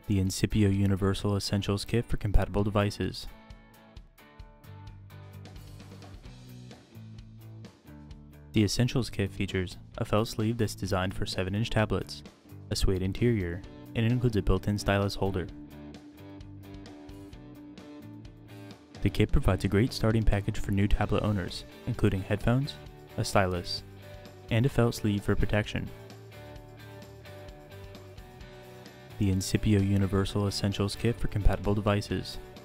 The Incipio Universal Essentials Kit for compatible devices. The Essentials Kit features a felt sleeve that's designed for 7-inch tablets, a suede interior, and it includes a built-in stylus holder. The kit provides a great starting package for new tablet owners, including headphones, a stylus, and a felt sleeve for protection. The Incipio Universal Essentials Kit for compatible devices.